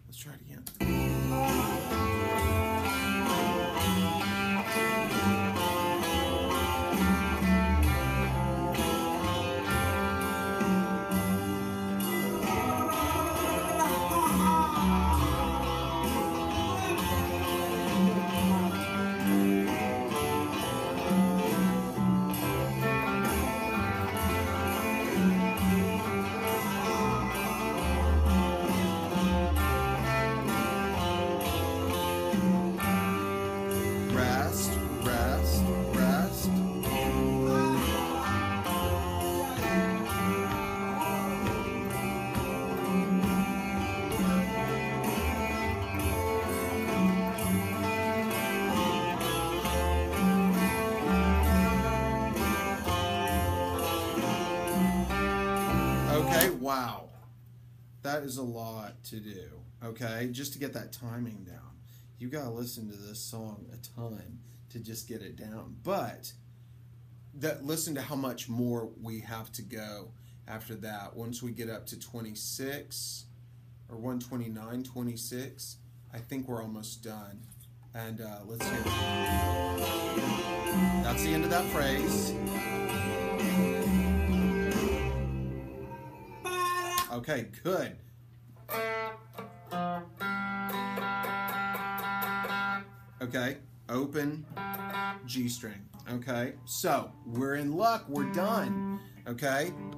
Let's try it again. Rest, rest, rest. Okay, wow. That is a lot to do, okay? Just to get that timing down. You gotta listen to this song a ton to just get it down. But listen to how much more we have to go after that. Once we get up to 26 or 129, 26, I think we're almost done. And let's hear it. That's the end of that phrase. Okay, good. Okay, open G string. Okay, so we're in luck. We're done. Okay,